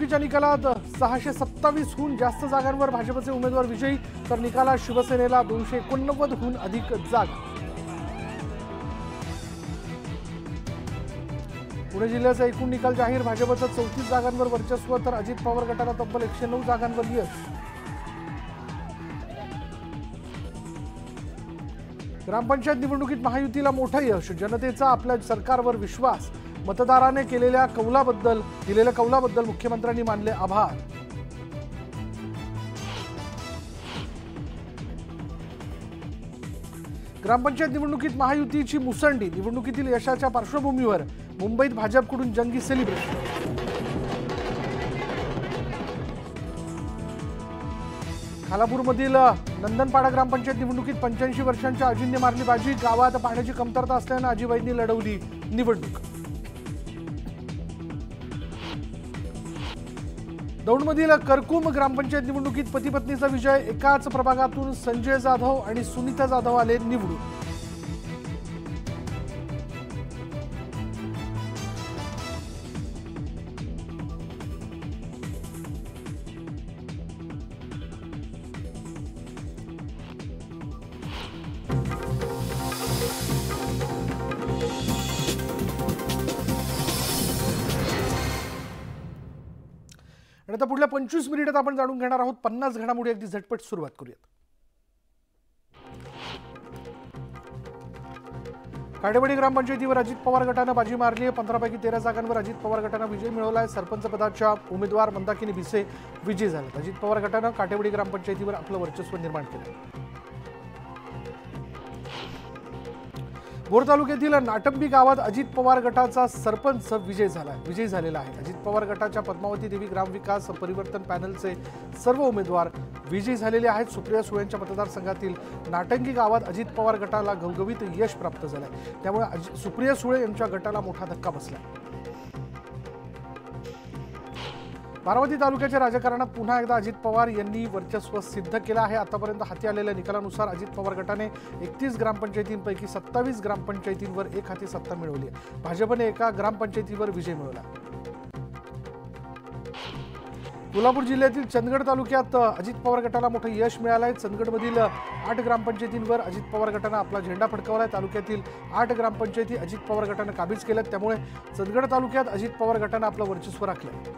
निवडणुकीच्या निकालात 627हून जास्त जागांवर भाजपचे उमेदवार विजयी, तर निकालात शिवसेनेला 289हून अधिक जागा। पुणे जिल्ह्याचा एकूण निकाल जाहीर, भाजपचं 34 जागांवर वर्चस्व, तर अजित पवार गटाला तब्बल 109 जागांवर यश। ग्रामपंचायत निवडणुकीत महायुतीला मोठं यश, जनतेचा आपल्या सरकारवर विश्वास, मतदाराने दिलेल्या कौलाबद्दल मुख्यमंत्र्यांनी मानले आभार। ग्रामपंचायत निवडणुकीत महायुतीची मुसंडी, निवडणुकीतील यशाच्या पार्श्वभूमीवर मुंबईत भाजपकडून जंगी सेलिब्रेशन। खालापूरमधील नंदनपाडा ग्रामपंचायत निवडणुकीत 85 वर्षांच्या अजिंक्य मारली बाजी, गावात पाण्याची कमतरता असल्याने आजीबाईंनी लढवली निवडणूक। दौंडमधील करकुम ग्रामपंचायत निवडणुकीत पती पत्नीचा विजय, एकाच प्रभागातून संजय जाधव आणि सुनीता जाधव आले निवडून। आणि आता पुढल्या 25 मिनिटात आपण जाणून घेणार आहोत 50 घडामोडी। अगदी झटपट सुरुवात करूयात। काटेवाडी ग्रामपंचायतीवर अजित पवार गटाने बाजी मारली आहे। 15 पैकी 13 जागांवर अजित पवार गटाने विजय मिळवलाय। सरपंच पदाच्या उमेदवार मंदाकिनी भिसे विजयी झाले। अजित पवार गटाने काटेवाडी ग्रामपंचायतीवर आपलं वर्चस्व निर्माण केलं। भोर तालुक्यातील नाटंबी गावात अजित पवार गटाचा सरपंच विजयी झालेला आहे। अजित पवार गटाच्या पद्मावती देवी ग्रामविकास परिवर्तन पॅनलचे सर्व उमेदवार विजयी झालेले आहेत। सुप्रिया सुळेंच्या मतदारसंघातील नाटंगी गावात अजित पवार गटाला घवघवीत यश प्राप्त झालंय, त्यामुळे सुप्रिया सुळे यांच्या गटाला मोठा धक्का बसला। बारामती तालुक्याच्या राजकारणात पुन्हा एकदा अजित पवार यांनी वर्चस्व सिद्ध केलं आहे। आतापर्यंत हाती आलेल्या निकालानुसार अजित पवार गटाने 31 ग्रामपंचायतींपैकी 27 ग्रामपंचायतींवर एक हाती सत्ता मिळवली आहे। भाजपने एका ग्रामपंचायतीवर विजय मिळवला। कोल्हापूर जिल्ह्यातील चंदगड तालुक्यात अजित पवार गटाला मोठं यश मिळालं आहे। चंदगडमधील 8 ग्रामपंचायतींवर अजित पवार गटाने आपला झेंडा फडकवला आहे। तालुक्यातील 8 ग्रामपंचायती अजित पवार गटाने काबीज केल्यात, त्यामुळे चंदगड तालुक्यात अजित पवार गटाने आपलं वर्चस्व राखलं।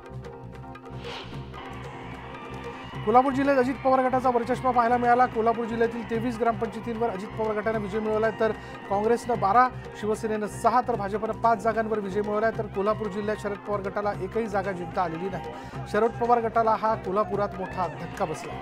कोल्हापूर जिल्ह्यात अजित पवार गटाचा वर्चस्व पाहायला मिळाला। कोल्हापूर जिल्ह्यातील 23 ग्रामपंचायतींवर अजित पवार गटाने विजय मिळवलाय, तर काँग्रेसनं 12, शिवसेनेनं 6, तर भाजपनं 5 जागांवर विजय मिळवलाय। तर कोल्हापूर जिल्ह्यात शरद पवार गटाला एकही जागा जिंकता आलेली नाही। शरद पवार गटाला हा कोल्हापुरात मोठा धक्का बसला।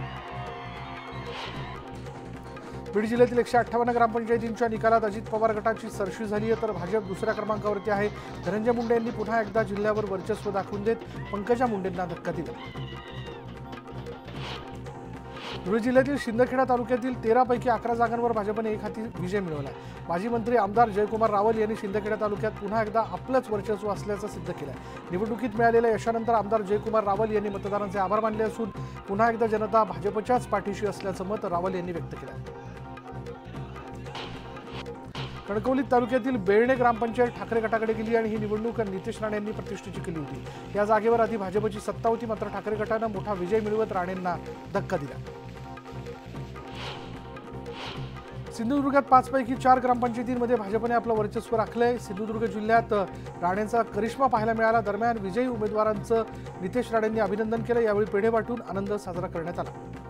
बीड जिल्ह्यातील 158 ग्रामपंचायतींच्या निकालात अजित पवार गटाची सरशी झाली आहे, तर भाजप दुसऱ्या क्रमांकावरती आहे। धनंजय मुंडे यांनी पुन्हा एकदा जिल्ह्यावर वर्चस्व दाखवून देत पंकजा मुंडेंना धक्का दिला। धुळे जिल्ह्यातील शिंदखेडा तालुक्यातील 13 पैकी 11 जागांवर भाजपने एक हाती विजय मिळवला। माजी मंत्री आमदार जयकुमार रावल यांनी शिंदखेडा तालुक्यात पुन्हा एकदा आपलंच वर्चस्व असल्याचं सिद्ध केलं। निवडणुकीत मिळालेल्या यशानंतर आमदार जयकुमार रावल यांनी मतदारांचे आभार मानले असून पुन्हा एकदा जनता भाजपच्याच पाठीशी असल्याचं मत रावल यांनी व्यक्त केलं। कणकवली तालुक्यातील बेळणे ग्रामपंचायत ठाकरे गटाकडे गेली आणि ही निवडणूक नितेश राणे यांनी प्रतिष्ठेची केली होती। या जागेवर आधी भाजपची सत्ता होती, मात्र ठाकरे गटाने मोठा विजय मिळवत राणेंना धक्का दिला। सिंधुदुर्गात 5 पैकी 4 ग्रामपंचायतींमध्ये भाजपने आपलं वर्चस्व राखलंय। सिंधुदुर्ग जिल्ह्यात राणेंचा करिश्मा पाहायला मिळाला। दरम्यान विजयी उमेदवारांचं नितेश राणेंनी अभिनंदन केलं। यावेळी पेढे वाटून आनंद साजरा करण्यात आला।